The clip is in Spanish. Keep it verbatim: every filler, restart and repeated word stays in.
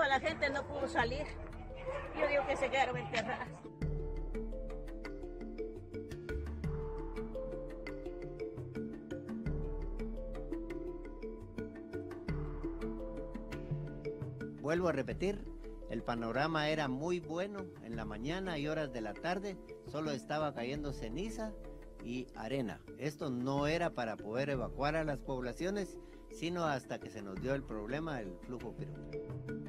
la gente no pudo salir. Yo digo que se quedaron enterradas. Vuelvo a repetir, el panorama era muy bueno. En la mañana y horas de la tarde solo estaba cayendo ceniza y arena. Esto no era para poder evacuar a las poblaciones, sino hasta que se nos dio el problema del flujo pirotécnico.